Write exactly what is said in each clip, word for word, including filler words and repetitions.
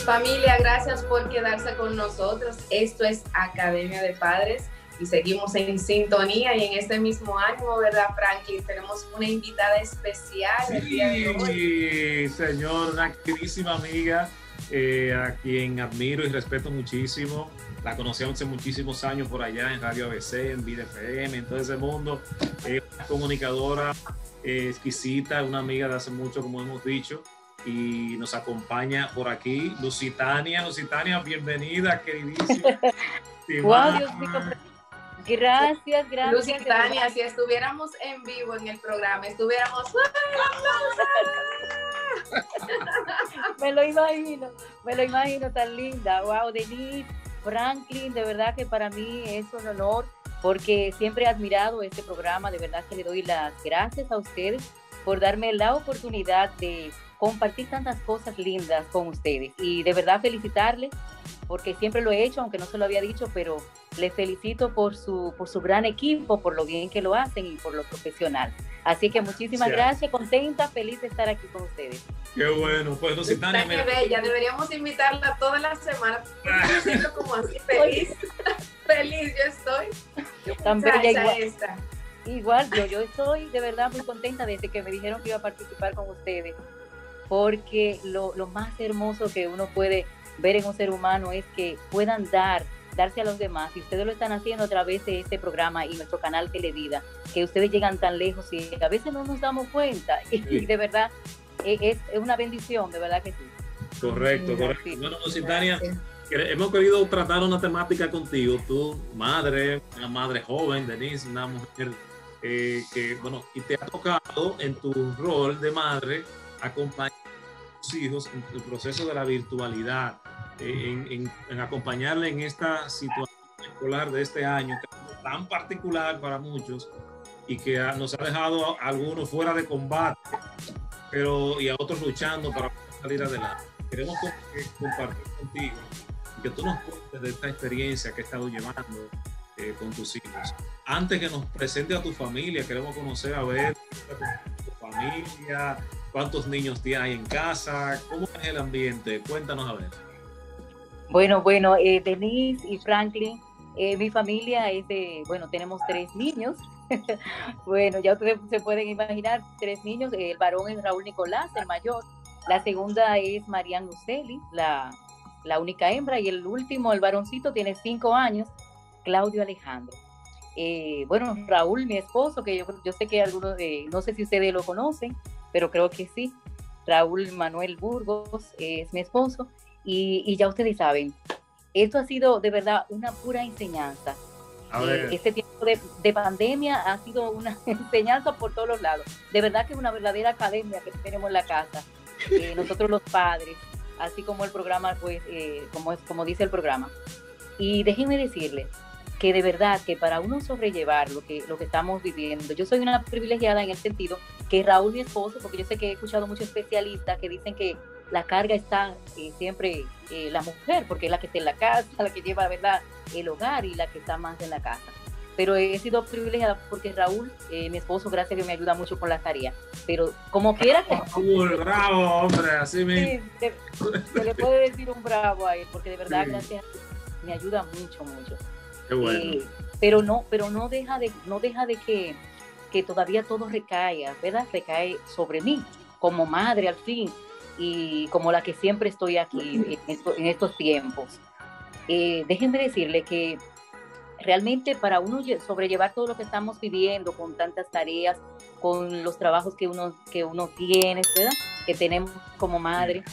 Familia, gracias por quedarse con nosotros. Esto es Academia de Padres y seguimos en sintonía y en este mismo ánimo, ¿verdad, Franklin? Tenemos una invitada especial sí, el día de hoy. Señor, una queridísima amiga eh, a quien admiro y respeto muchísimo. La conocí hace muchísimos años por allá en Radio A B C, en Vida F M, en todo ese mundo. Es eh, una comunicadora eh, exquisita, una amiga de hace mucho, como hemos dicho. Y nos acompaña por aquí Lusitania. Lusitania, bienvenida, queridísima. Wow, Dios mío. Gracias, gracias. Lusitania, si estuviéramos en vivo en el programa, estuviéramos... Me lo imagino, me lo imagino tan linda. Wow, Denise, Franklin, de verdad que para mí es un honor porque siempre he admirado este programa. De verdad que le doy las gracias a ustedes por darme la oportunidad de compartir tantas cosas lindas con ustedes y de verdad felicitarles porque siempre lo he hecho, aunque no se lo había dicho, pero les felicito por su, por su gran equipo, por lo bien que lo hacen y por lo profesional. Así que muchísimas sí. gracias, contenta, feliz de estar aquí con ustedes. Qué bueno, pues Lusitania. Está que bella, deberíamos invitarla todas las semanas. Yo siento como así, feliz, feliz yo estoy. Tan bella igual. Esta. Igual, yo, yo estoy de verdad muy contenta desde que me dijeron que iba a participar con ustedes. Porque lo, lo más hermoso que uno puede ver en un ser humano es que puedan dar, darse a los demás, y ustedes lo están haciendo a través de este programa y nuestro canal Televida, que ustedes llegan tan lejos y a veces no nos damos cuenta, sí. y de verdad es, es una bendición, de verdad que sí. Correcto, sí, correcto. Sí. Bueno, Lusitania, hemos querido tratar una temática contigo, tú, madre, una madre joven, Denise, una mujer eh, que, bueno, y te ha tocado en tu rol de madre acompañar a tus hijos en el proceso de la virtualidad, en, en, en acompañarle en esta situación escolar de este año, que es tan particular para muchos y que a, nos ha dejado a algunos fuera de combate, pero y a otros luchando para salir adelante. Queremos compartir contigo y que tú nos cuentes de esta experiencia que has estado llevando eh, con tus hijos. Antes que nos presente a tu familia, queremos conocer a ver tu familia, cuántos niños hay en casa, cómo es el ambiente, cuéntanos a ver. Bueno, bueno, eh, Denise y Franklin, eh, mi familia es de, bueno, tenemos tres niños, bueno, ya ustedes se pueden imaginar, tres niños, el varón es Raúl Nicolás, el mayor, la segunda es Marian Luceli, la, la única hembra, y el último, el varoncito, tiene cinco años, Claudio Alejandro. Eh, bueno, Raúl, mi esposo, que yo, yo sé que algunos, eh, no sé si ustedes lo conocen, pero creo que sí, Raúl Manuel Burgos eh, es mi esposo, y, y ya ustedes saben, esto ha sido de verdad una pura enseñanza. Eh, este tiempo de, de pandemia ha sido una enseñanza por todos los lados, de verdad que es una verdadera academia que tenemos en la casa, eh, nosotros los padres, así como el programa, pues, eh, como, es, como dice el programa. Y déjenme decirles, que de verdad que para uno sobrellevar lo que, lo que estamos viviendo, yo soy una privilegiada en el sentido que Raúl, mi esposo, porque yo sé que he escuchado muchos especialistas que dicen que la carga está eh, siempre eh, la mujer, porque es la que está en la casa, la que lleva, ¿verdad?, el hogar y la que está más en la casa. Pero he sido privilegiada porque Raúl, eh, mi esposo, gracias que me ayuda mucho con las tareas. Pero como quiera que... Raúl, bravo, hombre, así mismo. Sí, se, se le puede decir un bravo a él, porque de verdad, sí. gracias, me ayuda mucho, mucho. Qué bueno. Eh, pero no, pero no deja de, no deja de que, que todavía todo recaiga, ¿verdad? Recae sobre mí, como madre al fin, y como la que siempre estoy aquí en, esto, en estos tiempos. Eh, déjenme decirle que realmente para uno sobrellevar todo lo que estamos viviendo, con tantas tareas, con los trabajos que uno, que uno tiene, ¿verdad?, que tenemos como madre,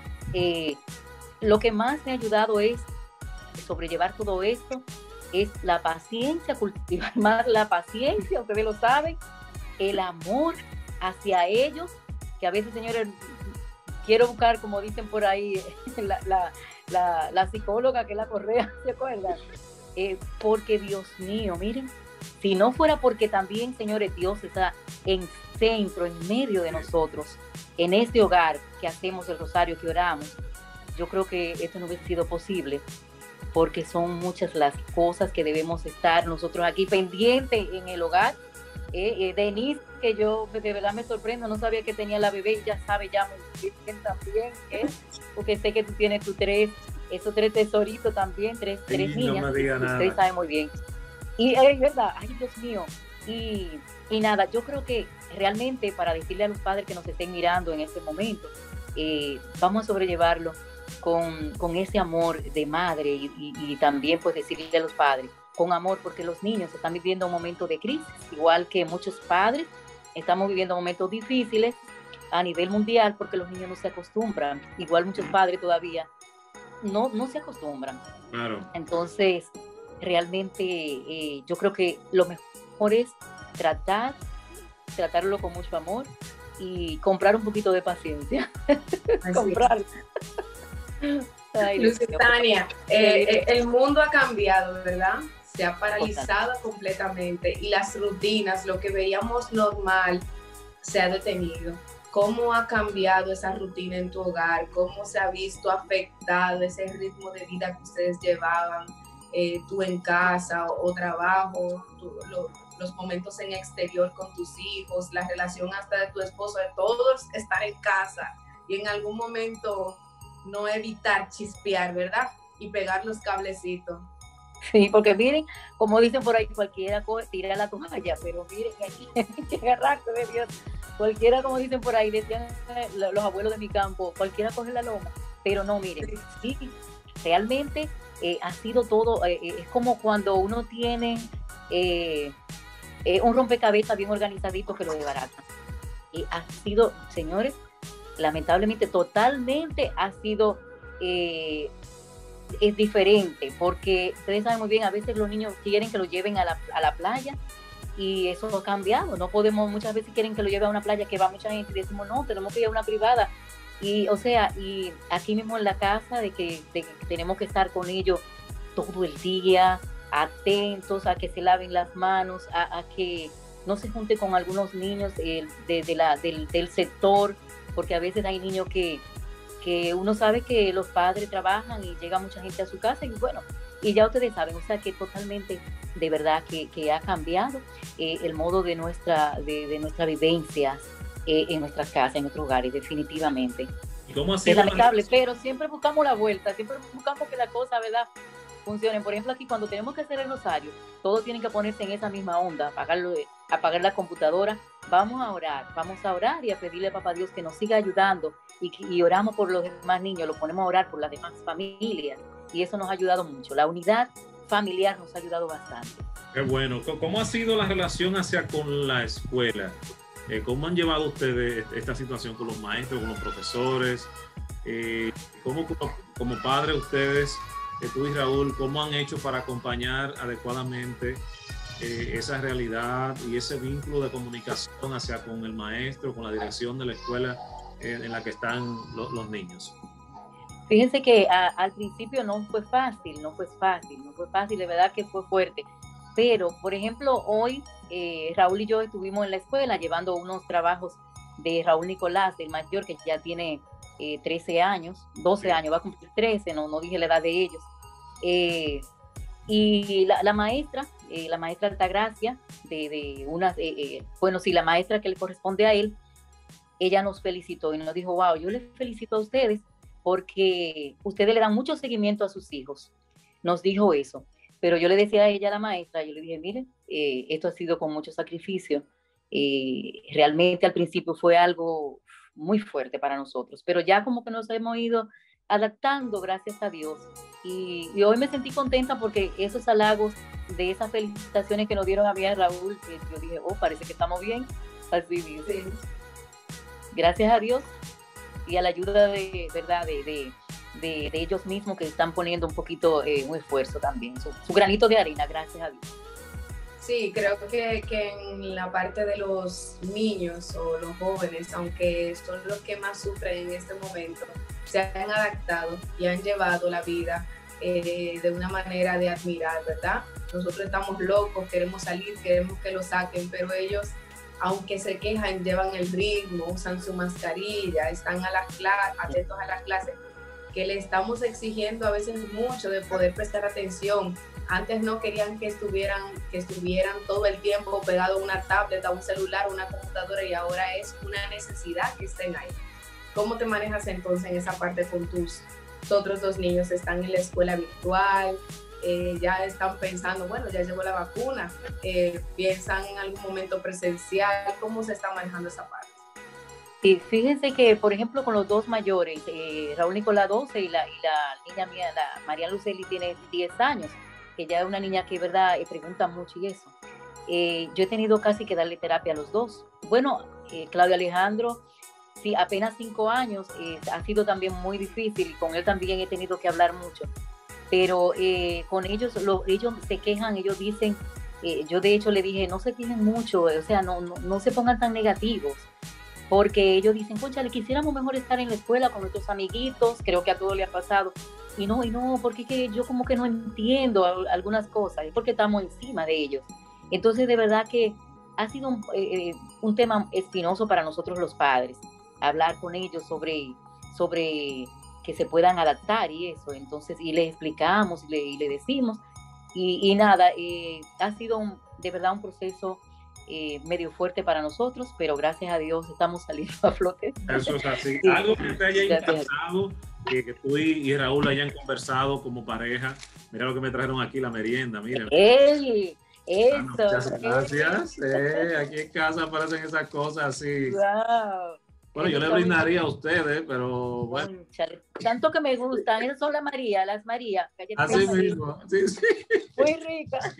eh, lo que más me ha ayudado es sobrellevar todo esto, es la paciencia, cultivar más la paciencia, ustedes lo saben, el amor hacia ellos, que a veces, señores, quiero buscar, como dicen por ahí, la, la, la, la psicóloga que es la Correa, ¿se acuerdan? Eh, porque Dios mío, miren, si no fuera porque también, señores, Dios está en centro, en medio de nosotros, en este hogar que hacemos el rosario, que oramos, yo creo que esto no hubiese sido posible, porque son muchas las cosas que debemos estar nosotros aquí pendientes en el hogar, Eh, eh, Denise, que yo de verdad me sorprendo, no sabía que tenía la bebé y ya sabe ya muy bien también, ¿eh? Porque sé que tú tienes tus tres, esos tres tesoritos también, tres, sí, tres niñas, no me diga nada. Ustedes saben muy bien. Y es verdad, ay Dios mío, y, y nada, yo creo que realmente para decirle a los padres que nos estén mirando en este momento, eh, vamos a sobrellevarlo con, con ese amor de madre y, y, y también pues decirle a los padres, con amor, porque los niños están viviendo un momento de crisis, igual que muchos padres estamos viviendo momentos difíciles a nivel mundial porque los niños no se acostumbran, igual muchos padres todavía no, no se acostumbran. Claro. Entonces, realmente eh, yo creo que lo mejor es tratar, tratarlo con mucho amor y comprar un poquito de paciencia. comprar. Lusitania, eh, el mundo ha cambiado, ¿verdad? Se ha paralizado completamente y las rutinas, lo que veíamos normal, se ha detenido. ¿Cómo ha cambiado esa rutina en tu hogar? ¿Cómo se ha visto afectado ese ritmo de vida que ustedes llevaban, eh, tú en casa o, o trabajo, tú, lo, los momentos en exterior con tus hijos, la relación hasta de tu esposo, de todos estar en casa y en algún momento no evitar chispear, ¿verdad? Y pegar los cablecitos. Sí, porque miren, como dicen por ahí, cualquiera tira la toalla, pero miren, hay que agarrarse de Dios. Cualquiera, como dicen por ahí, decían los abuelos de mi campo, cualquiera coge la loma, pero no, miren, sí, realmente eh, ha sido todo, eh, es como cuando uno tiene eh, eh, un rompecabezas bien organizadito que lo desbarata. Y ha sido, señores, lamentablemente, totalmente ha sido... Eh, es diferente, porque ustedes saben muy bien, a veces los niños quieren que lo lleven a la, a la playa y eso ha cambiado, no podemos, muchas veces quieren que lo lleve a una playa que va mucha gente y decimos no, tenemos que ir a una privada y o sea, y aquí mismo en la casa de que, de que tenemos que estar con ellos todo el día, atentos a que se laven las manos, a, a que no se junte con algunos niños eh, de, de la, del, del sector, porque a veces hay niños que que uno sabe que los padres trabajan y llega mucha gente a su casa y bueno, y ya ustedes saben, o sea que totalmente de verdad que, que ha cambiado eh, el modo de nuestra, de, de nuestra vivencia eh, en nuestras casas, en nuestros hogares, definitivamente. ¿Y cómo ha sido? Es lamentable, pero siempre buscamos la vuelta, siempre buscamos que la cosa, ¿verdad?, funcione. Por ejemplo, aquí cuando tenemos que hacer el rosario, todos tienen que ponerse en esa misma onda, apagarlo, apagar la computadora. Vamos a orar, vamos a orar y a pedirle a Papá Dios que nos siga ayudando y, y oramos por los demás niños, lo ponemos a orar por las demás familias y eso nos ha ayudado mucho. La unidad familiar nos ha ayudado bastante. Qué bueno. ¿Cómo ha sido la relación hacia con la escuela? Eh, ¿Cómo han llevado ustedes esta situación con los maestros, con los profesores? Eh, ¿Cómo como, como padres ustedes, eh, tú y Raúl, cómo han hecho para acompañar adecuadamente eh, esa realidad y ese vínculo de comunicación hacia con el maestro, con la dirección de la escuela eh, en la que están lo, los niños? Fíjense que a, al principio no fue fácil, no fue fácil, no fue fácil, de verdad que fue fuerte. Pero, por ejemplo, hoy eh, Raúl y yo estuvimos en la escuela llevando unos trabajos de Raúl Nicolás, el mayor, que ya tiene eh, trece años, doce años, va a cumplir trece, no, no dije la edad de ellos. Eh, y la, la maestra, eh, la maestra Altagracia, de, de una, eh, eh, bueno, sí, la maestra que le corresponde a él, ella nos felicitó y nos dijo, wow, yo les felicito a ustedes porque ustedes le dan mucho seguimiento a sus hijos. Nos dijo eso. Pero yo le decía a ella, a la maestra, yo le dije, miren, eh, esto ha sido con mucho sacrificio. Eh, realmente al principio fue algo muy fuerte para nosotros, pero ya como que nos hemos ido adaptando, gracias a Dios. Y, y hoy me sentí contenta porque esos halagos de esas felicitaciones que nos dieron a mí y a Raúl, que yo dije, oh, parece que estamos bien. Así dice. Gracias a Dios y a la ayuda de, verdad, de... de De, de ellos mismos que están poniendo un poquito, eh, un esfuerzo también, su, su granito de arena, gracias a Dios. Sí, creo que, que en la parte de los niños o los jóvenes, aunque son los que más sufren en este momento, se han adaptado y han llevado la vida eh, de una manera de admirar, ¿verdad? Nosotros estamos locos, queremos salir, queremos que lo saquen, pero ellos, aunque se quejan, llevan el ritmo, usan su mascarilla, están a las cla- atentos a las clases, que le estamos exigiendo a veces mucho de poder prestar atención Antes no querían que estuvieran, que estuvieran todo el tiempo pegados a una tablet, a un celular, a una computadora, y ahora es una necesidad que estén ahí. ¿Cómo te manejas entonces en esa parte con tus otros dos niños? ¿Están en la escuela virtual? Eh, ya están pensando, bueno, ya llegó la vacuna, eh, piensan en algún momento presencial. ¿Cómo se está manejando esa parte? Sí, fíjense que, por ejemplo, con los dos mayores, eh, Raúl Nicolás doce y la, y la niña mía, la María Luceli, tiene diez años, que ya es una niña que, verdad, eh, pregunta mucho y eso. Eh, yo he tenido casi que darle terapia a los dos. Bueno, eh, Claudio Alejandro, sí, apenas cinco años, eh, ha sido también muy difícil, y con él también he tenido que hablar mucho. Pero eh, con ellos, lo, ellos se quejan, ellos dicen, eh, yo de hecho le dije, no se quejen mucho, o sea, no, no, no se pongan tan negativos, porque ellos dicen, concha, le quisiéramos mejor estar en la escuela con nuestros amiguitos, creo que a todos le ha pasado, y no, y no, porque que yo como que no entiendo algunas cosas, es porque estamos encima de ellos. Entonces, de verdad que ha sido un, eh, un tema espinoso para nosotros los padres, hablar con ellos sobre, sobre que se puedan adaptar y eso, entonces, y les explicamos y le, y le decimos, y, y nada, eh, ha sido un, de verdad un proceso eh, medio fuerte para nosotros, pero gracias a Dios estamos saliendo a flote. Eso es así. Sí. Algo que te haya encantado, que, que tú y, y Raúl hayan conversado como pareja. Mira lo que me trajeron aquí, la merienda, mira. ¡Ey! Eso. Ah, muchas gracias. Eh, aquí en casa aparecen esas cosas así. Wow. Bueno, yo le brindaría a ustedes, pero bueno. Tanto que me gustan, esas son las María, las María. Así mismo, sí, sí. Muy ricas.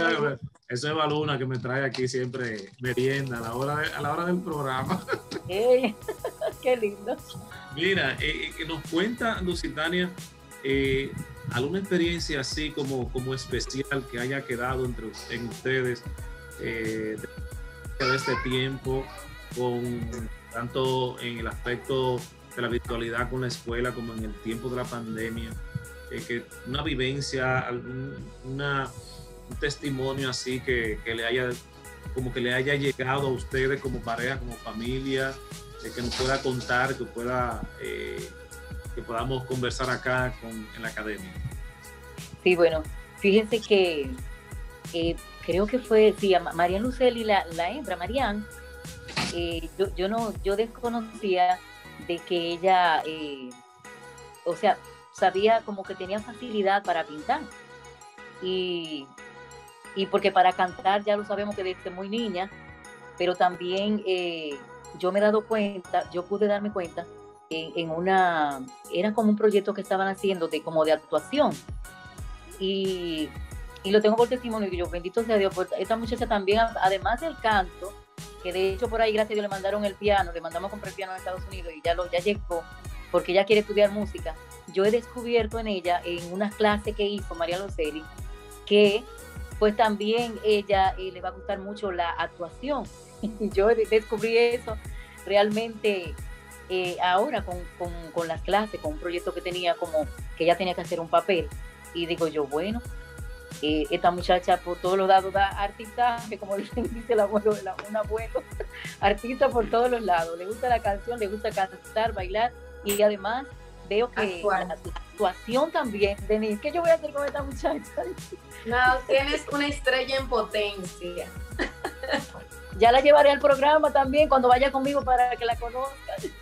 Eso es Baluna que me trae aquí siempre merienda a la hora, de, a la hora del programa. Hey, qué lindo. Mira, eh, que nos cuenta Lusitania, eh, alguna experiencia así como, como especial que haya quedado entre en ustedes eh, de, de este tiempo, con tanto en el aspecto de la virtualidad con la escuela como en el tiempo de la pandemia, eh, que una vivencia, algún, una, un testimonio así que, que le haya como que le haya llegado a ustedes como pareja, como familia, eh, que nos pueda contar, que pueda eh, que podamos conversar acá con, en la academia. Sí, bueno, fíjense que eh, creo que fue, sí, Marian Luceli, la, la hembra, Marian, eh, yo, yo no, yo desconocía de que ella, eh, o sea, sabía como que tenía facilidad para pintar, y, y porque para cantar ya lo sabemos que desde muy niña, pero también eh, yo me he dado cuenta, yo pude darme cuenta en, en una, era como un proyecto que estaban haciendo de como de actuación, y, y lo tengo por testimonio, y yo, bendito sea Dios, pues esta muchacha también, además del canto, que de hecho por ahí, gracias a Dios, le mandaron el piano, le mandamos a comprar el piano en Estados Unidos, y ya, lo, ya llegó, porque ella quiere estudiar música. Yo he descubierto en ella, en unas clases que hizo María Luceli, que pues también ella eh, le va a gustar mucho la actuación. Y yo descubrí eso realmente eh, ahora con, con, con las clases, con un proyecto que tenía, como que ella tenía que hacer un papel, y digo yo, bueno, eh, esta muchacha por todos los lados da artistaje, como dice el abuelo, un abuelo, artista por todos los lados, le gusta la canción, le gusta cantar, bailar, y además veo que la, la actuación también. Denise, ¿qué yo voy a hacer con esta muchacha? No, tienes una estrella en potencia. Ya la llevaré al programa también cuando vaya conmigo para que la conozcan.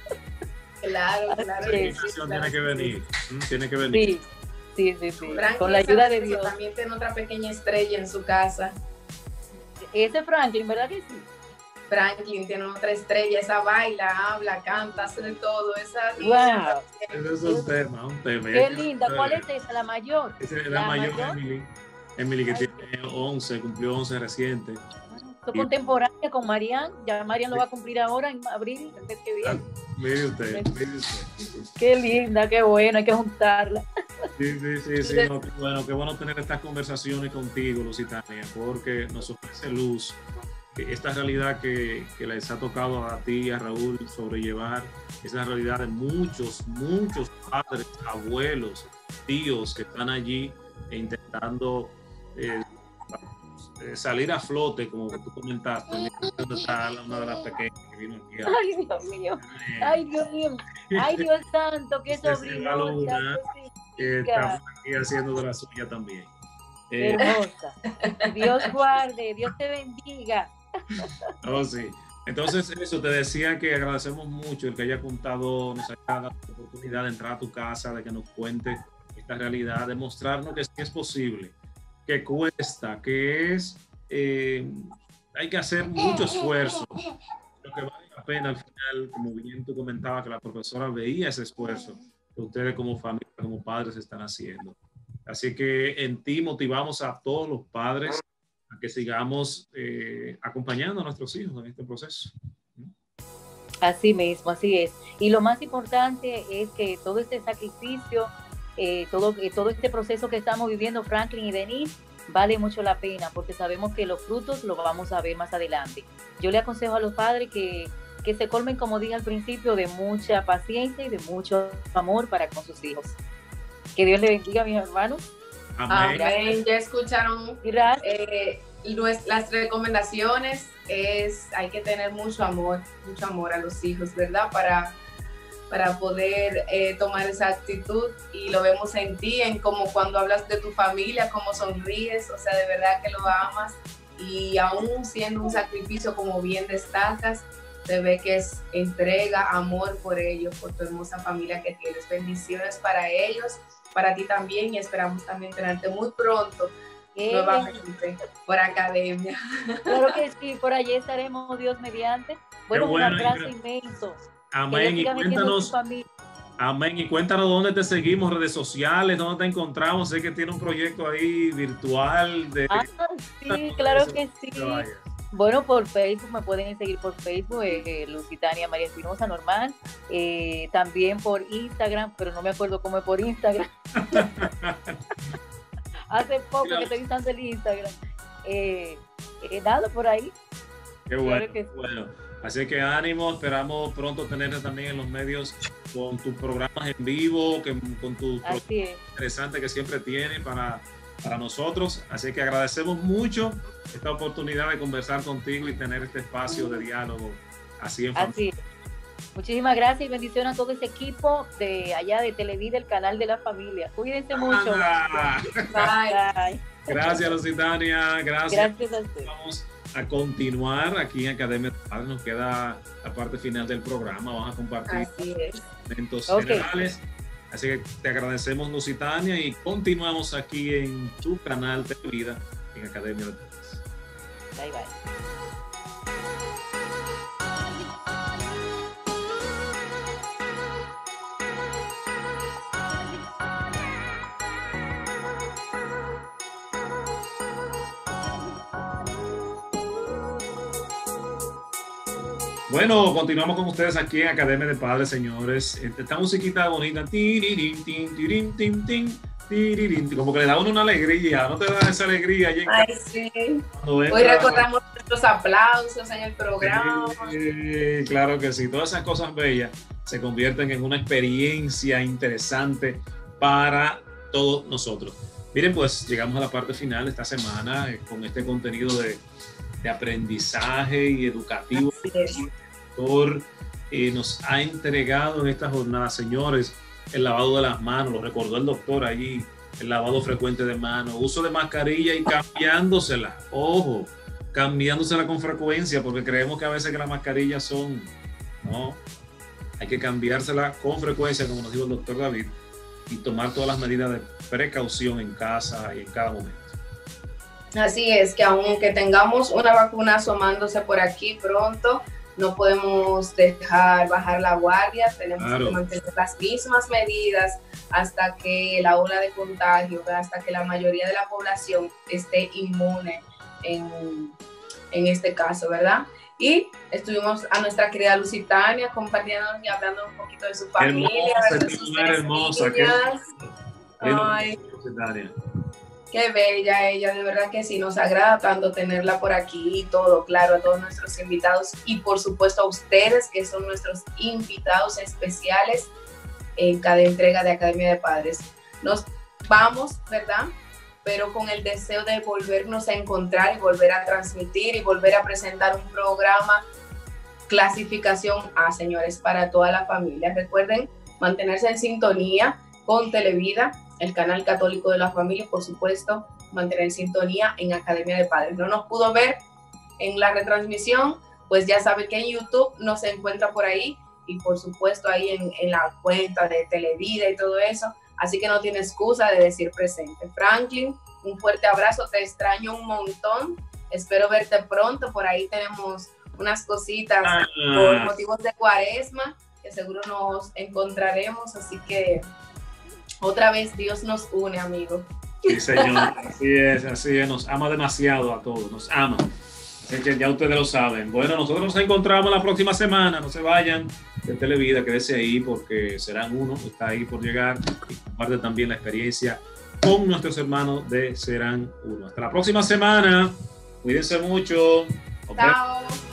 Claro, claro. La invitación tiene que venir, tiene que venir. Sí. Sí, sí, sí. Franklin, con la ayuda de Dios. También tiene otra pequeña estrella en su casa. Ese Franklin, ¿verdad que sí? Franklin tiene otra estrella, esa baila, habla, canta, hace de todo. Esa wow. Ese es un tema, un tema. Qué linda. ¿Cuál es esa? La mayor. Esa es la, la mayor, mayor, Emily. Emily, que Ay, tiene once, cumplió once reciente. Esto contemporánea con Marian, ya Marian lo va a cumplir ahora en abril, el mes que viene. Mire usted, mire usted. Qué linda, qué bueno, hay que juntarla. Sí, sí, sí, sí. No, qué bueno, qué bueno tener estas conversaciones contigo, Lusitania, porque nos ofrece luz esta realidad que, que les ha tocado a ti y a Raúl sobrellevar, esa realidad de muchos, muchos padres, abuelos, tíos que están allí intentando eh, salir a flote, como tú comentaste. Está una de las pequeñas que vino aquí. A... Ay, Dios mío. Ay, Dios mío. Ay, Dios santo, qué sobrino. Que estamos aquí haciendo de la suya también. Eh, Hermosa. Dios guarde, Dios te bendiga. Oh, sí. Entonces, eso te decía que agradecemos mucho el que haya contado, nos haya dado la oportunidad de entrar a tu casa, de que nos cuente esta realidad, de mostrarnos que sí es posible, que cuesta, que es, eh, hay que hacer mucho esfuerzo, lo que vale la pena al final, como bien tú comentabas, que la profesora veía ese esfuerzo que ustedes como familia, como padres están haciendo. Así que en ti motivamos a todos los padres a que sigamos eh, acompañando a nuestros hijos en este proceso. Así mismo, así es. Y lo más importante es que todo este sacrificio, eh, todo, eh, todo este proceso que estamos viviendo, Franklin y Denise, vale mucho la pena, porque sabemos que los frutos los vamos a ver más adelante. Yo le aconsejo a los padres que, que se colmen, como dije al principio, de mucha paciencia y de mucho amor para con sus hijos. Que Dios le bendiga, mis hermanos. Amén. Amén. Ya escucharon eh, las recomendaciones. Es, hay que tener mucho amor, mucho amor a los hijos, ¿verdad? Para, para poder eh, tomar esa actitud, y lo vemos en ti, en como cuando hablas de tu familia, cómo sonríes, o sea, de verdad que lo amas, y aún siendo un sacrificio, como bien destacas, se ve que es entrega, amor por ellos, por tu hermosa familia que tienes. Bendiciones para ellos, para ti también, y esperamos también tenerte muy pronto eh, nuevamente por Academia. Claro que sí, por allí estaremos, Dios mediante. Bueno, bueno, un abrazo inmenso. Amén. Y cuéntanos, amén. Y cuéntanos dónde te seguimos, redes sociales, dónde te encontramos. Sé que tiene un proyecto ahí virtual. De... Ah, sí, claro que sí. Bueno, por Facebook, me pueden seguir por Facebook, eh, Lusitania María Espinosa, normal. Eh, también por Instagram, pero no me acuerdo cómo es por Instagram. Hace poco claro. que estoy usando el Instagram. Eh, eh, nada, por ahí. Qué bueno, claro que sí. Bueno. Así que ánimo, esperamos pronto tenerte también en los medios con tus programas en vivo, que, con tus programas interesantes que siempre tienen para... para nosotros. Así que agradecemos mucho esta oportunidad de conversar contigo y tener este espacio de diálogo así en familia. Así. Muchísimas gracias y bendiciones a todo ese equipo de allá de Televida, el canal de la familia. Cuídense mucho. Ah, bye. Bye. Gracias, Lusitania. Gracias. Gracias a usted. Vamos a continuar aquí en Academia de Padres. Nos queda la parte final del programa. Vamos a compartir elementos okay. generales. Así que te agradecemos, Lusitania, y continuamos aquí en tu canal de vida en Academia de Padres. Bye, bye. Bueno, continuamos con ustedes aquí en Academia de Padres, señores. Esta musiquita bonita, como que le da a uno una alegría, ¿no te da esa alegría? Allí en Ay, sí. Hoy recordamos nuestros aplausos en el programa. Sí, claro que sí. Todas esas cosas bellas se convierten en una experiencia interesante para todos nosotros. Miren, pues llegamos a la parte final de esta semana eh, con este contenido de, de aprendizaje y educativo. El doctor eh, nos ha entregado en esta jornada, señores, el lavado de las manos, lo recordó el doctor allí, el lavado frecuente de manos, uso de mascarilla y cambiándosela, ojo, cambiándosela con frecuencia, porque creemos que a veces que las mascarillas son, no, hay que cambiársela con frecuencia, como nos dijo el doctor David, y tomar todas las medidas de precaución en casa y en cada momento. Así es, que aunque tengamos una vacuna asomándose por aquí pronto, no podemos dejar bajar la guardia, tenemos claro. que mantener las mismas medidas hasta que la ola de contagio, hasta que la mayoría de la población esté inmune en, en este caso, ¿verdad? Y estuvimos a nuestra querida Lusitania compartiendo y hablando un poquito de su familia, hermosa, de sus tres hermosa, niñas. Qué, Ay, qué bella ella, de verdad que sí, nos agrada tanto tenerla por aquí y todo, claro, a todos nuestros invitados y por supuesto a ustedes que son nuestros invitados especiales en cada entrega de Academia de Padres. Nos vamos, ¿verdad? Pero con el deseo de volvernos a encontrar y volver a transmitir y volver a presentar un programa clasificación A, señores, para toda la familia. Recuerden mantenerse en sintonía con Televida, el canal católico de la familia, por supuesto, mantener sintonía en Academia de Padres. No nos pudo ver en la retransmisión, pues ya sabe que en YouTube nos encuentra por ahí y por supuesto ahí en, en la cuenta de Televida y todo eso, así que no tiene excusa de decir presente. Franklin, un fuerte abrazo, te extraño un montón, espero verte pronto, por ahí tenemos unas cositas ah. por motivos de Cuaresma, que seguro nos encontraremos, así que otra vez Dios nos une, amigo. Sí, señor, así es, así es, nos ama demasiado a todos, nos ama. Así que ya ustedes lo saben. Bueno, nosotros nos encontramos la próxima semana. No se vayan de Televida, quédese ahí porque Serán Uno está ahí por llegar y comparte también la experiencia con nuestros hermanos de Serán Uno. Hasta la próxima semana. Cuídense mucho. Chao.